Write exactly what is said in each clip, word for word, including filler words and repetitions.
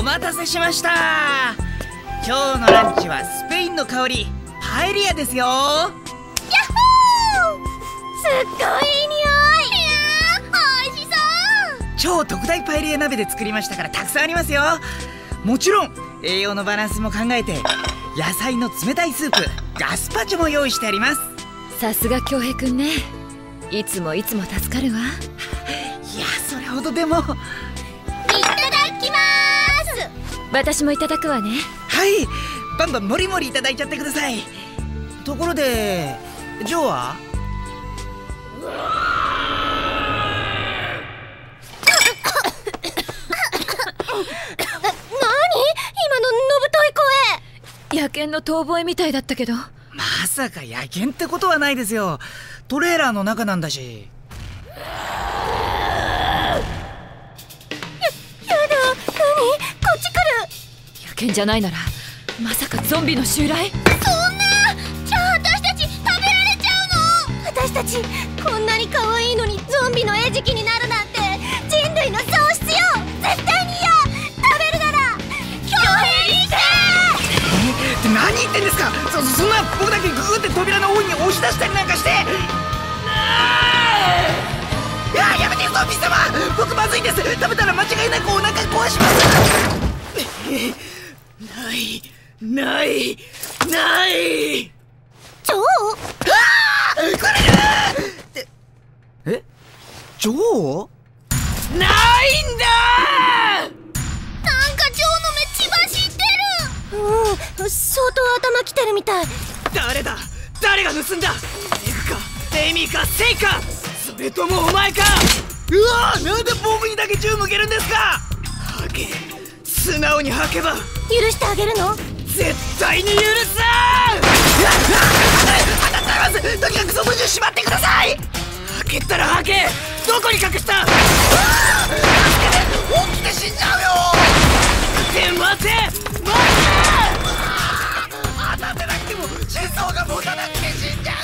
待たせしました。今日のランチはスペインの香りパエリアですよ。ヤッホー、 すっごいいい匂い。いやー、おいしそう。 超特大パエリア鍋で作りましたからたくさんありますよ。もちろん栄養のバランスも考えて野菜の冷たいスープガスパチョも用意してあります。 さすが恭平くんね。いつもいつも助かるわ。いや、それほどでも。いただきまーす。 私もいただくわね。 はい、バンバンもりもりいただいちゃってください。ところでジョーは？ 野犬の遠吠えみたいだったけど。 まさか野犬ってことはないですよ。トレーラーの中なんだし。 や、やだ、何？こっち来る。 野犬じゃないならまさかゾンビの襲来？ そんな！じゃあ私たち食べられちゃうの？私たちこんなに可愛いのにゾンビの餌食になるなんて人類の喪失よ。絶対に嫌。食べるなら恭平にして。 何言ってんですか。そ、そんな僕だけグーって扉の方に押し出したりなんかして。ああ、やめてゾンビ様、僕まずいです。食べたら間違いなくお腹壊します。ないないないジョー。 ああ、これだ。ええ、ジョーないんだ。 うん、相当頭きてるみたい。 誰だ、誰が盗んだ。エグかエイミーかセイか、それともお前か。うわー、なんで僕にだけ銃向けるんですか。吐け、素直に吐けば許してあげるの。 絶対に許さん。当たったます。とにかくその銃しまってください。吐けったら吐け。どこに隠した。ああ、助けて、本気で死んじゃうよ。待て待て待て。当たってなくても心臓が持たなくて死んじゃ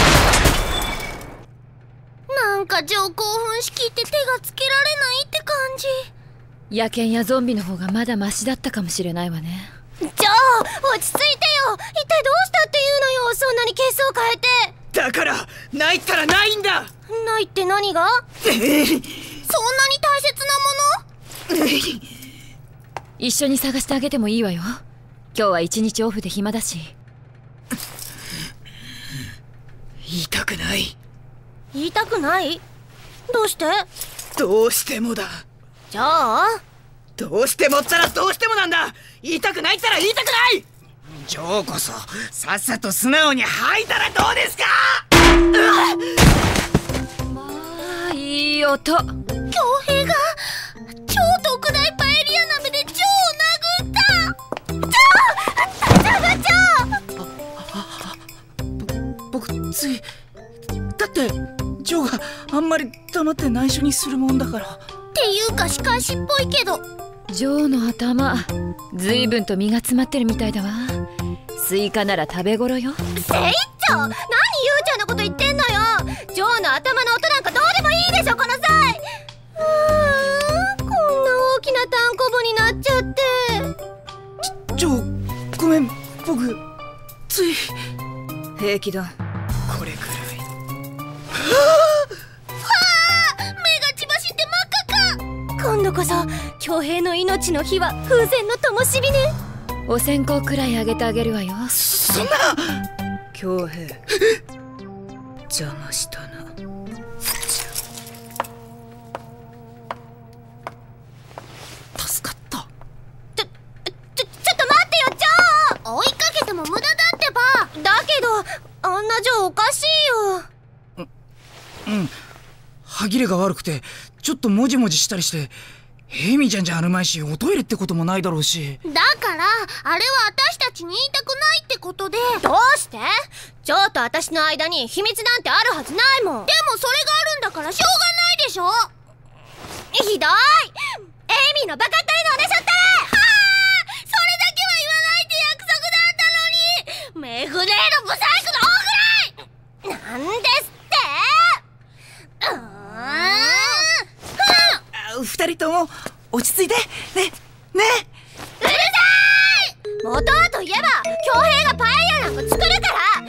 う。なんかジョー興奮しきって手がつけられないって感じ。 野犬やゾンビの方がまだマシだったかもしれないわね。 ジョー、落ち着いてよ。一体どうしたっていうのよ、そんなにケースを変えて。 だからないったらないんだ。 ないって何が？そんなに大切なもの？ 一緒に探してあげてもいいわよ。今日は一日オフで暇だし。 言いたくない。 言いたくない？どうして？ どうしてもだ。 じゃあどうしてもったらどうしてもなんだ。言いたくないったら言いたくない。ジョーこそさっさと素直に吐いたらどうですか。 まあいい音。 恭平が超特大パエリア鍋でジョーを殴った。ジョー、大丈夫？ジョー。 僕つい、だってジョーがあんまり黙って内緒にするもんだから。 っていうか仕返しっぽいけど。 ジョーの頭ずいぶんと身が詰まってるみたいだわ。スイカなら食べ頃よ。 せいっちょ、何ゆうちゃんのこと言ってんのよ。ジョーの頭の音なんかどうでもいいでしょこの際。うーん、こんな大きなタンコブになっちゃって。 ジョー、ごめん、僕つい。 平気だ。 これくらい。 今度こそ恭平の命の火は風船の灯火ね。 お線香くらいあげてあげるわよ。 そんな。 恭平邪魔したな。 助かった。 ちょ、ちょ、ちょっと待ってよジョー。追いかけても無駄だってば。だけどあんなジョーおかしいよ。 う、うん、歯切れが悪くてちょっとモジモジしたりして。エイミちゃんじゃあるまいし、おトイレってこともないだろうし。 だからあれは私たちに言いたくないってことで。どうして？ジョーと私の間に秘密なんてあるはずないもん。でもそれがあるんだからしょうがないでしょ。ひどい。エイミーのバカったれのおねしょったれ。はあ、それだけは言わないって約束だったのに。メグレーのブサイクの大ぐらいなんですって。うーん、 二人とも落ち着いてね。ね。 元はといえば恭平がパエリアなんか作るから。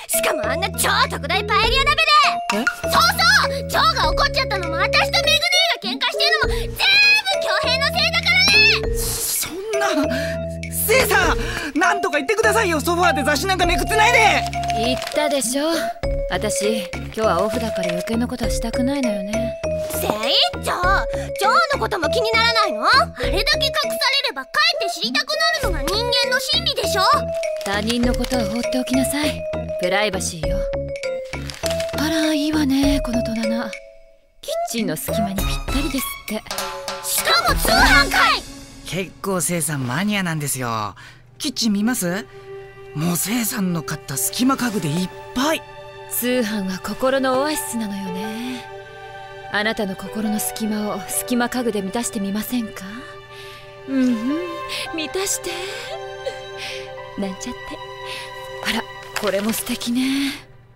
しかもあんな超特大パエリア鍋で。 え？ そうそう、ジョーが怒っちゃったのも私とメグ姉が喧嘩してるのも全部恭平のせいだからね。 そんな。せいさん、なんとか言ってくださいよ。ソファーで雑誌なんかめくってないで。 言ったでしょ。私今日はオフだから余計なことはしたくないのよね。 せいっちょ、ジョーのことも気にならないの？あれだけ隠されればかえって知りたくなるのが人間の心理でしょ。 他人のことは放っておきなさい。プライバシーよ。あら、いいわねこの戸棚。キッチンの隙間にぴったりですって。 しかも通販会。 結構せいさんマニアなんですよ。キッチン見ます？もうせいさんの買った隙間家具でいっぱい。 通販は心のオアシスなのよね。あなたの心の隙間を隙間家具で満たしてみませんか？うんうん、満たしてなんちゃって。あら、これも素敵ね。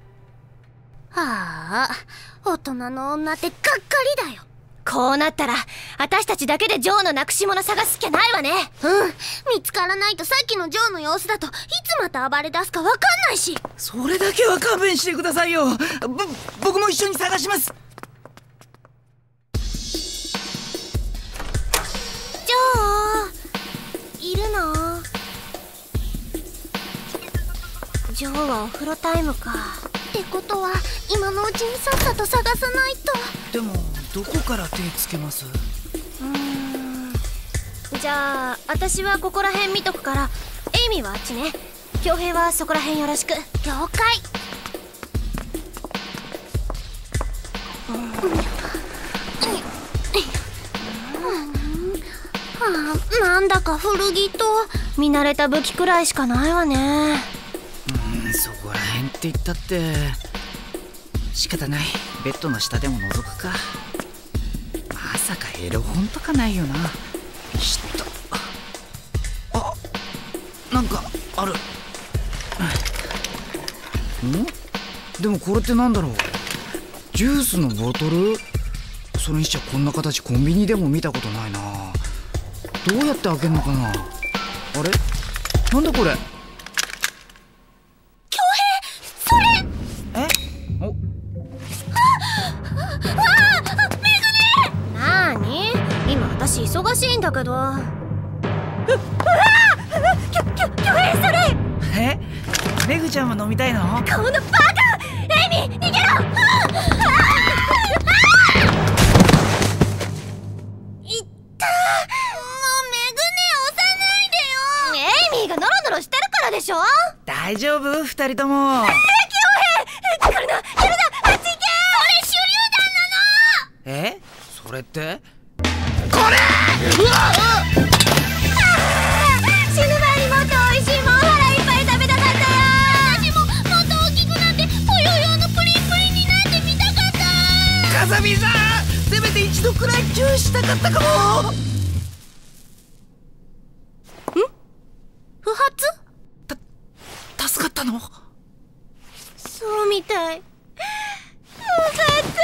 はあ、大人の女ってがっかりだよ。こうなったら私たちだけでジョーのなくし物探すっきゃないわね。うん、見つからないとさっきのジョーの様子だといつまた暴れ出すかわかんないし。 それだけは勘弁してくださいよ。ぼ僕も一緒に探します。 ジョーいるの？ジョーはお風呂タイムか。ってことは今のうちにさっさと探さないと。 でもどこから手つけます？ うーん、じゃあ私はここら辺見とくから、エイミーはあっちね。恭平はそこら辺よろしく。了解。はあ、なんだか古着と見慣れた武器くらいしかないわね。 うん、そこら辺って言ったって仕方ない。ベッドの下でも覗くか。まさかエロ本とかないよな。ビシッと。あ、なんかある。ん？でもこれってなんだろう。ジュースのボトル？それにしちゃこんな形コンビニでも見たことないな。どうやって開けるのかな。あれ、なんだこれ。 恭平、それ。 え？お。 わあ、メグネ。なーに？今私忙しいんだけど。う、うわあ、きょ、きょ、恭平それ。 え？メグちゃんも飲みたいの？ このバカ！エイミー、逃げろ！ああ！してるからでしょ。 大丈夫？二人とも。 えー、恭平、来るな、来るな、あっち行け。それ手榴弾なの。 え？それってこれ。うわっ！ 死ぬ前にもっと美味しいもん腹いっぱい食べたかったよ。私ももっと大きくなってぽよよのプリンプリンになってみたかった。 カサミさん、せめて一度くらいチューしたかったかも。 不発？ た、助かったの？ そうみたい。よかった。助か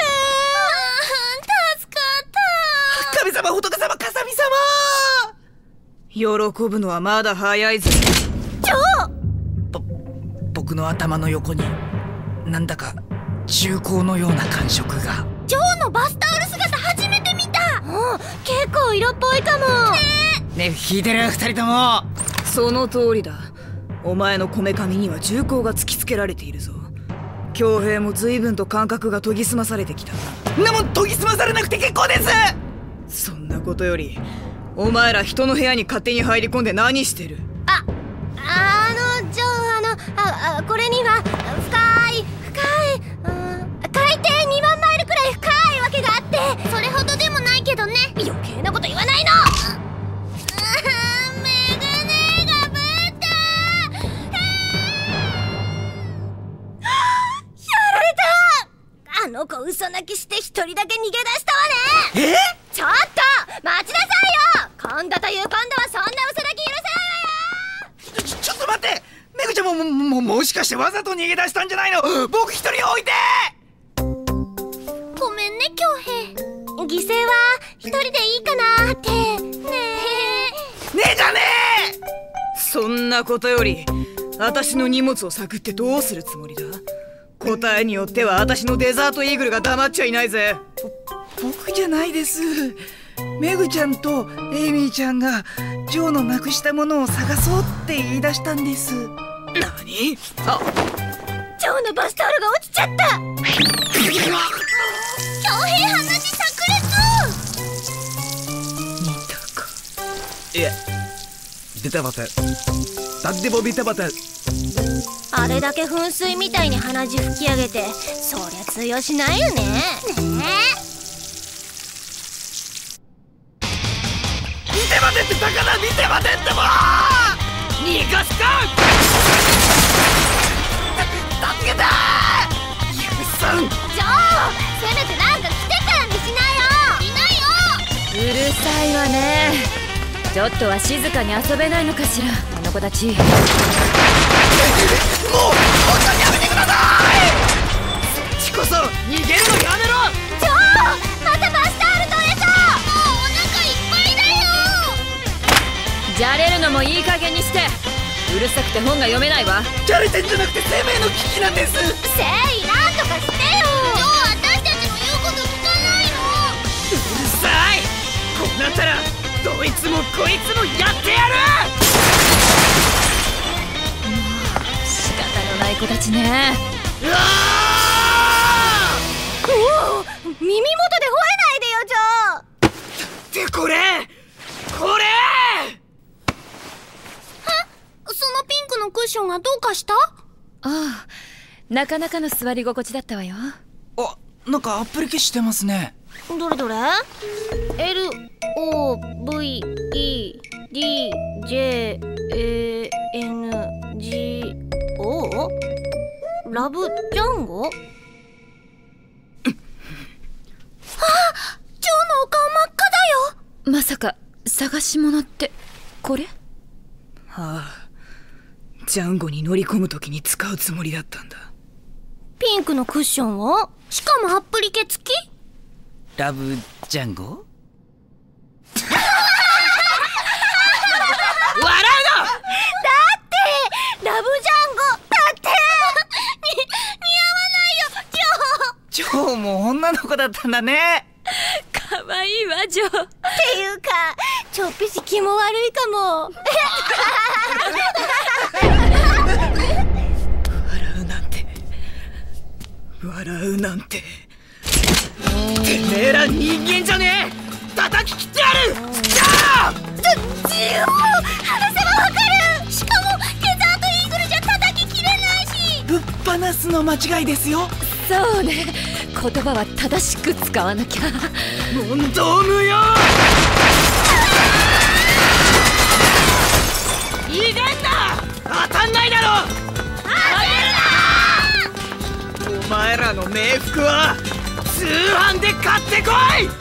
った。 神様、仏様、カサミ様。喜ぶのはまだ早いぞ。 ジョー！ ぼ、僕の頭の横になんだか重厚のような感触が。 ジョーのバスタオル姿初めて見た。うん、結構色っぽいかも。 ね、引いてる二人とも。 その通りだ。お前のこめかみには銃口が突きつけられているぞ。恭平も随分と感覚が研ぎ澄まされてきた。 んなもん研ぎ澄まされなくて結構です。 そんなことよりお前ら人の部屋に勝手に入り込んで何してる？ あ、あの、ジョー、あの、あ、あ、これには深い深い、うん、海底にまんマイルくらい深いわけがあって、それほどでもないけどね。余計なこと言わないの。あの子嘘泣きして一人だけ逃げ出したわね。 え？ ちょっと待ちなさいよ。今度という今度はそんな嘘泣き許せないわよ。 ちょ、ちょっと待って。メグちゃんももももしかしてわざと逃げ出したんじゃないの？僕一人置いて。 ごめんね恭平。犠牲は一人でいいかなって。ねえ。 ねえじゃねえ。 そんなことより私の荷物を探ってどうするつもりだ？答えによっては私のデザートイーグルが黙っちゃいないぜ。 僕じゃないです。メグちゃんとエイミーちゃんがジョーのなくしたものを探そうって言い出したんです。 何？ ジあ、 ョーのバスタオルが落ちちゃった。恭平話炸裂。 見たか？ いや、出たません。何でも見たません。 あれだけ噴水みたいに鼻血吹き上げて、そりゃ通用しないよね。ねえ、 見てませんってだから見てませんっても逃がすか。助けてー、ユウさん。 ジョー、せめてなんか来てからにしなよ。いないよ。 うるさいわね。ちょっとは静かに遊べないのかしら、あの子たち。 もう本当にやめてください。そっちこそ逃げるのやめろ。 ジョー、またバスタオル取れた。もうお腹いっぱいだよ。 じゃれるのもいい加減にして。うるさくて本が読めないわ。 じゃれてんじゃなくて生命の危機なんです。 誠意なんとかしてよ。ジョー、私たちの言うこと聞かないの。 うるさい。こうなったらどいつもこいつもやってやる。 仕方のない子たちね。 うわおお、耳元で吠えないでよ、ジョー。 ーってこれこれそのピンクのクッションがどうかした？ ああ、なかなかの座り心地だったわよ。 あ、なんかアップリケしてますね。 どれどれ？ エル オー ブイ イー ディー ジェー エー エヌ ジー オー？ ラブジャンゴ？あっ、ジョーのお顔真っ赤だよ。 まさか探し物ってこれ？ はあ、ジャンゴに乗り込む時に使うつもりだったんだ。 ピンクのクッションを？しかもアップリケ付き？ ラブジャンゴ？ 笑うの。 だってラブジャンゴだってに似合わないよ、ジョー。 ジョーも女の子だったんだね。 かわいいわ、ジョー。 っていうか、ちょっぴし気も悪いかも。 笑うなんて笑うなんててめえら人間じゃねえ。叩き切ってやる。じゃあジオー、話せばわかる。しかもデザートイーグルじゃ叩ききれないし。 ぶっ放すの間違いですよ。 そうね、言葉は正しく使わなきゃ。 問答無用。逃げんな。当たんないだろ。お前らの冥福は通販で買ってこい。